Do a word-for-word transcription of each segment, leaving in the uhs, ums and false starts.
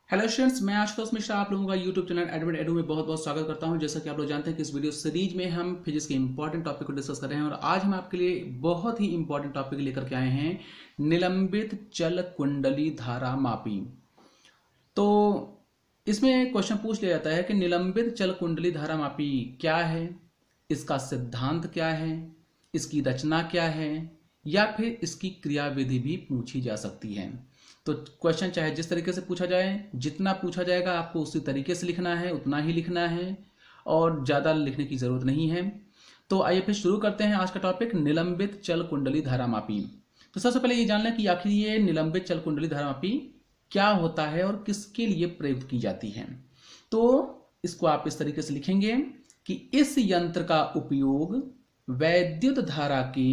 Hello students, मैं आशुतोष मिश्रा आप लोगों का यूट्यूब चैनल एडमिट एडू में बहुत बहुत स्वागत करता हूं। जैसा कि आप लोग जानते हैं कि इस वीडियो सीरीज में हम फिजिक्स के इंपॉर्टेंट टॉपिक को डिस्कस कर रहे हैं और आज हम आपके लिए बहुत ही इंपॉर्टेंट टॉपिक लेकर के आए हैं, निलंबित चल कुंडली धारा मापी। तो इसमें क्वेश्चन पूछ लिया जाता है कि निलंबित चल कुंडली धारा मापी क्या है, इसका सिद्धांत क्या है, इसकी रचना क्या है, या फिर इसकी क्रियाविधि भी पूछी जा सकती है। तो क्वेश्चन चाहे जिस तरीके से पूछा जाए, जितना पूछा जाएगा आपको उसी तरीके से लिखना है, उतना ही लिखना है और ज़्यादा लिखने की ज़रूरत नहीं है। तो आइए फिर शुरू करते हैं आज का टॉपिक, निलंबित चल कुंडली धारा मापी। तो सबसे पहले ये जान लें कि आखिर ये निलंबित चल कुंडली धारा मापी क्या होता है और किसके लिए प्रयुक्त की जाती है। तो इसको आप इस तरीके से लिखेंगे कि इस यंत्र का उपयोग वैद्युत धारा के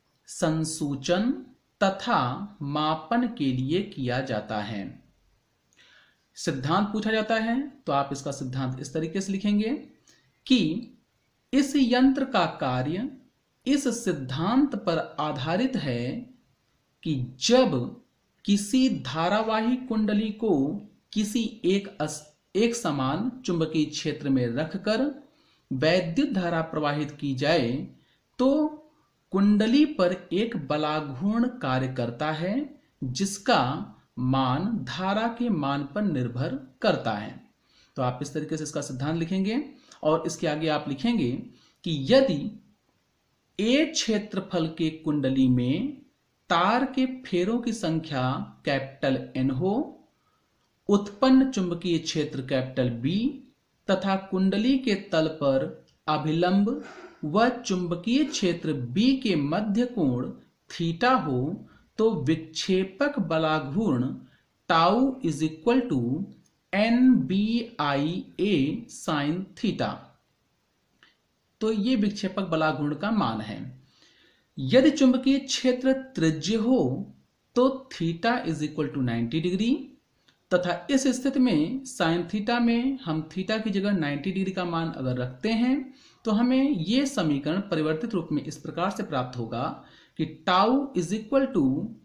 संसूचन तथा मापन के लिए किया जाता है। सिद्धांत पूछा जाता है तो आप इसका सिद्धांत इस तरीके से लिखेंगे कि इस यंत्र का कार्य इस सिद्धांत पर आधारित है कि जब किसी धारावाही कुंडली को किसी एक अस, एक समान चुंबकीय क्षेत्र में रखकर वैद्युत धारा प्रवाहित की जाए तो कुंडली पर एक बलाघूर्ण कार्य करता है जिसका मान धारा के मान पर निर्भर करता है। तो आप इस तरीके से इसका सिद्धांत लिखेंगे और इसके आगे आप लिखेंगे कि यदि ए क्षेत्रफल के कुंडली में तार के फेरों की संख्या कैपिटल एन हो, उत्पन्न चुंबकीय क्षेत्र कैपिटल बी तथा कुंडली के तल पर अभिलंब व चुंबकीय क्षेत्र बी के मध्य कोण थीटा हो, तो विक्षेपक बलाघूर्ण tau is equal to N B I A sine theta. तो ये विक्षेपक बलाघूर्ण का मान है। यदि चुंबकीय क्षेत्र त्रिज्य हो तो theta is equal to ninety degree तथा इस स्थिति में साइन थीटा में हम थीटा की जगह नाइन्टी डिग्री का मान अगर रखते हैं तो हमें यह समीकरण परिवर्तित रूप में इस प्रकार से प्राप्त होगा कि tau is equal to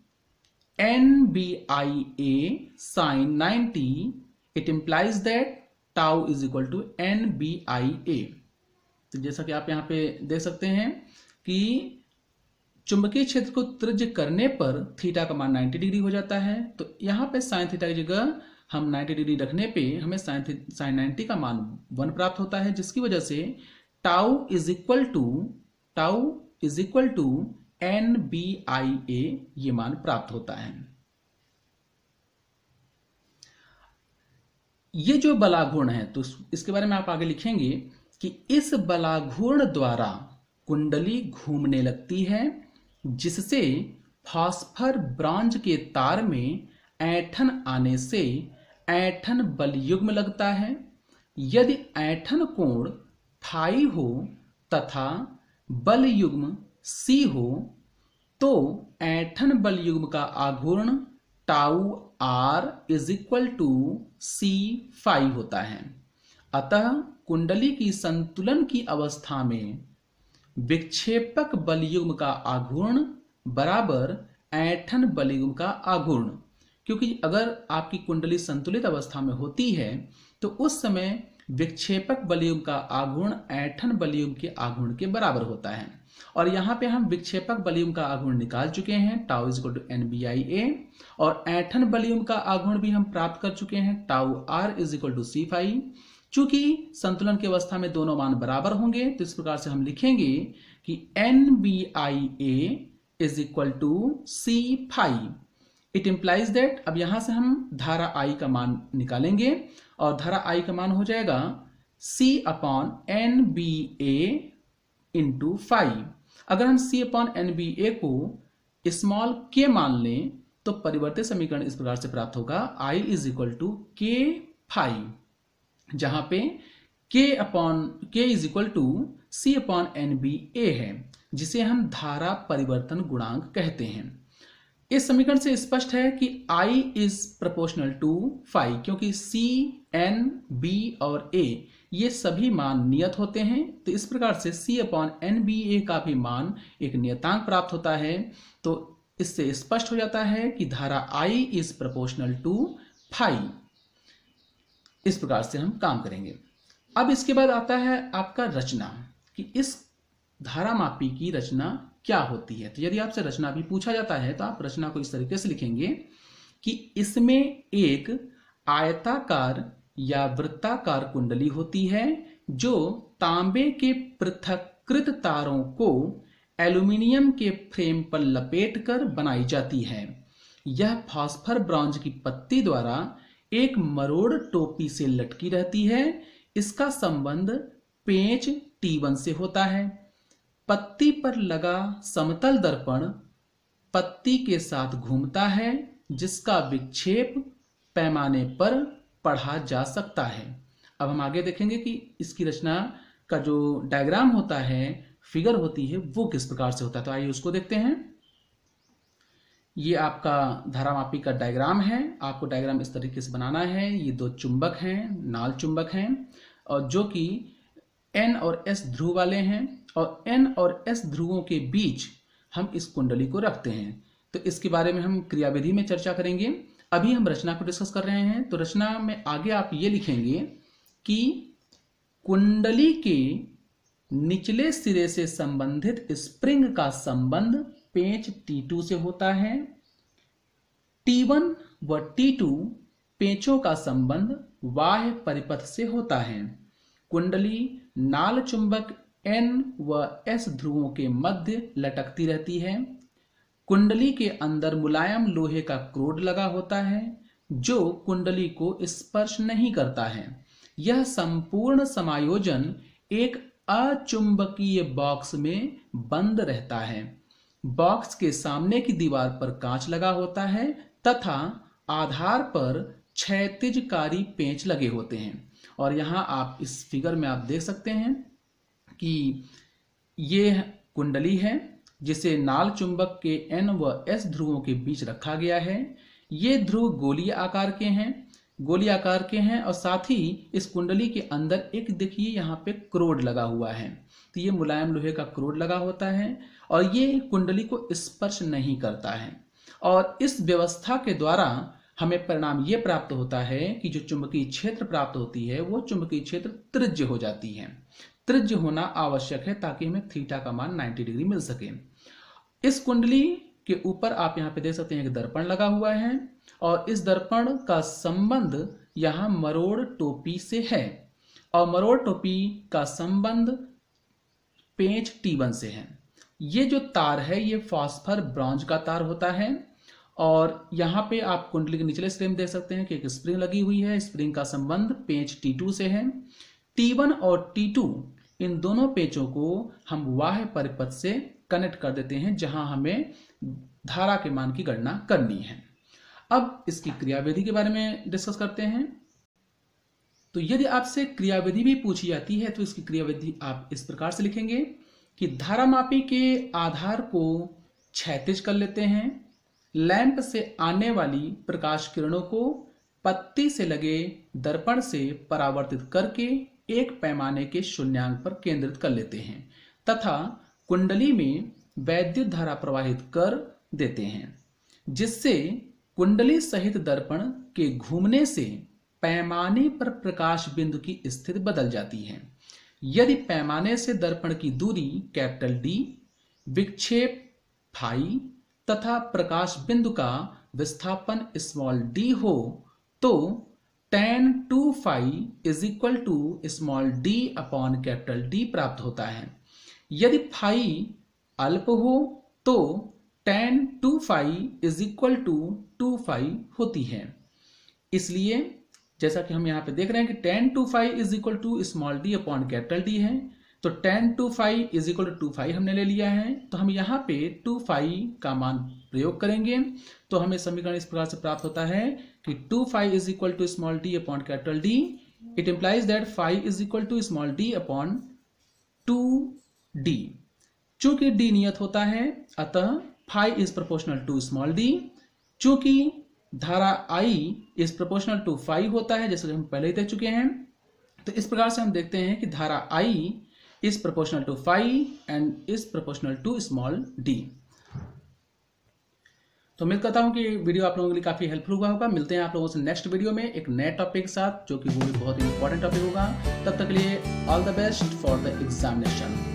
N B I A sine ninety. It implies that tau is equal to N B I A. तो जैसा कि आप यहां पे देख सकते हैं कि चुंबकीय क्षेत्र को त्रिज्य करने पर थीटा का मान नाइन्टी डिग्री हो जाता है। तो यहाँ पे साइन थीटा की जगह हम नाइन्टी डिग्री रखने पे हमें साइन साइन नाइन्टी का मान वन प्राप्त होता है, जिसकी वजह से tau is equal to tau is equal to N B I A ये मान प्राप्त होता है। ये जो बलाघूर्ण है तो इसके बारे में आप आगे लिखेंगे कि इस बलाघूर्ण द्वारा कुंडली घूमने लगती है जिससे फास्फर ब्रॉन्ज के तार में ऐंठन आने से ऐंठन बलयुग्म लगता है। यदि ऐंठन कोण फाई हो तथा बलयुग्म सी हो तो ऐंठन बलयुग्म का आघूर्ण tau R is equal to C phi होता है। अतः कुंडली की संतुलन की अवस्था में विक्षेपक बलयुग्म का आघूर्ण बराबर ऐंठन बलयुग्म का आघूर्ण, क्योंकि अगर आपकी कुंडली संतुलित अवस्था में होती है तो उस समय विक्षेपक बलयुग्म का आघूर्ण ऐंठन बलयुग्म के आघूर्ण के बराबर होता है। और यहाँ पे हम विक्षेपक बलयुग्म का आघूर्ण निकाल चुके हैं, tau is equal to N B I A, और ऐंठन बलयुग्म का आघूर्ण भी हम प्राप्त कर चुके हैं, tau R is equal to C phi. चूंकि संतुलन की अवस्था में दोनों मान बराबर होंगे तो इस प्रकार से हम लिखेंगे कि N B I A is equal to C phi. It implies that, अब यहां से हम धारा आई का मान निकालेंगे और धारा आई का मान हो जाएगा C upon N B A into five. अगर हम C upon N B A को स्मॉल के मान लें तो परिवर्तित समीकरण इस प्रकार से प्राप्त होगा I is equal to k five, जहां पे k upon k is equal to C upon N B A है, जिसे हम धारा परिवर्तन गुणांक कहते हैं। इस समीकरण से स्पष्ट है कि I is proportional to five, क्योंकि C, N, B और A ये सभी मान नियत होते हैं। तो इस प्रकार से C upon N B A का भी मान एक नियतांक प्राप्त होता है। तो इससे स्पष्ट हो जाता है कि धारा I is proportional to five. इस प्रकार से हम काम करेंगे। अब इसके बाद आता है आपका रचना, कि इस धारामापी की रचना क्या होती है। तो यदि आपसे रचना भी पूछा जाता है तो आप रचना को इस तरीके से लिखेंगे कि इसमें एक आयताकार या वृत्ताकार कुंडली होती है जो तांबे के पृथक्कृत तारों को एल्यूमिनियम के फ्रेम पर लपेटकर बनाई जाती है। यह फास्फर ब्रॉन्ज की पत्ती द्वारा एक मरोड़ टोपी से लटकी रहती है। इसका संबंध पेंच टी वन से होता है। पत्ती पर लगा समतल दर्पण पत्ती के साथ घूमता है, जिसका विक्षेप पैमाने पर पढ़ा जा सकता है। अब हम आगे देखेंगे कि इसकी रचना का जो डायग्राम होता है, फिगर होती है, वो किस प्रकार से होता है। तो आइए उसको देखते हैं। ये आपका धारामापी का डायग्राम है। आपको डायग्राम इस तरीके से बनाना है। ये दो चुंबक हैं, नाल चुंबक हैं, और जो कि एन और एस ध्रुव वाले हैं, और एन और एस ध्रुवों के बीच हम इस कुंडली को रखते हैं। तो इसके बारे में हम क्रियाविधि में चर्चा करेंगे। अभी हम रचना को डिस्कस कर रहे हैं। तो रचना में आगे आप ये लिखेंगे कि कुंडली के निचले सिरे से संबंधित स्प्रिंग का संबंध पेंच टी टू से होता है। टी वन व टी टू पेंचों का संबंध बाह्य परिपथ से होता है। कुंडली नाल चुंबक एन व एस ध्रुवों के मध्य लटकती रहती है। कुंडली के अंदर मुलायम लोहे का क्रोड लगा होता है जो कुंडली को स्पर्श नहीं करता है। यह संपूर्ण समायोजन एक अचुंबकीय बॉक्स में बंद रहता है। बॉक्स के सामने की दीवार पर कांच लगा होता है तथा आधार पर क्षैतिजकारी पेंच लगे होते हैं। और यहाँ आप इस फिगर में आप देख सकते हैं कि ये कुंडली है जिसे नाल चुंबक के एन व एस ध्रुवों के बीच रखा गया है। ये ध्रुव गोलीय आकार के हैं गोली आकार के हैं और साथ ही इस कुंडली के अंदर एक देखिए यहाँ पे क्रोड लगा हुआ है। तो ये मुलायम लोहे का क्रोड लगा होता है और ये कुंडली को स्पर्श नहीं करता है। और इस व्यवस्था के द्वारा हमें परिणाम ये प्राप्त होता है कि जो चुंबकीय क्षेत्र प्राप्त होती है वो चुंबकीय क्षेत्र त्रिज्य हो जाती है। त्रिज्य होना आवश्यक है ताकि हमें थीटा का मान नब्बे डिग्री मिल सके। इस कुंडली के ऊपर आप यहाँ पे देख सकते हैं एक दर्पण लगा हुआ है और इस दर्पण का संबंध यहाँ मरोड़ टोपी से है और मरोड़ टोपी का संबंध पेंच टी वन से है। ये जो तार है ये फास्फर ब्रॉन्ज का तार होता है और यहाँ पे आप कुंडली के निचले सिरे में देख सकते हैं कि एक स्प्रिंग लगी हुई है। स्प्रिंग का संबंध पेंच टी टू से है। टी वन और टी टू इन दोनों पेंचों को हम बाह्य परिपथ से कनेक्ट कर देते हैं जहां हमें धारा के मान की गणना करनी है। अब इसकी क्रियाविधि के बारे में डिस्कस करते हैं। तो यदि आपसे क्रियाविधि भी पूछी जाती है तो इसकी क्रियाविधि आप इस प्रकार से लिखेंगे कि धारामापी के आधार को क्षैतिज कर लेते हैं। लैंप से आने वाली प्रकाश किरणों को पत्ती से लगे दर्पण से परावर्तित करके एक पैमाने के शून्यांक पर केंद्रित कर लेते हैं तथा कुंडली में वैद्युत धारा प्रवाहित कर देते हैं, जिससे कुंडली सहित दर्पण के घूमने से पैमाने पर प्रकाश बिंदु की स्थिति बदल जाती है। यदि पैमाने से दर्पण की दूरी कैपिटल डी, विक्षेप फाई तथा प्रकाश बिंदु का विस्थापन स्मॉल डी हो तो tan two phi is equal to small D upon capital D प्राप्त होता है। यदि फाई अल्प हो तो tan two phi is equal to two phi होती है। इसलिए जैसा कि हम यहाँ पे देख रहे हैं कि tan two phi is equal to small D upon capital D है, तो tan two phi is equal to two phi हमने ले लिया है। तो हम यहाँ पे टू फाई का मान प्रयोग करेंगे तो हमें समीकरण इस प्रकार से प्राप्त होता है कि two phi is equal to small D upon capital D. It implies that phi is equal to small D upon two D. चूंकि डी नियत होता है अतः phi is proportional to small D. चूंकि धारा I is proportional to phi होता है जैसे हम पहले ही देख चुके हैं, तो इस प्रकार से हम देखते हैं कि धारा I is proportional to phi and is proportional to small D. तो उम्मीद करता हूँ कि वीडियो आप लोगों के लिए काफ़ी हेल्पफुल हुआ होगा। मिलते हैं आप लोगों से नेक्स्ट वीडियो में एक नए टॉपिक के साथ, जो कि वो भी बहुत ही इंपॉर्टेंट टॉपिक होगा। तब तक के लिए all the best for the examination.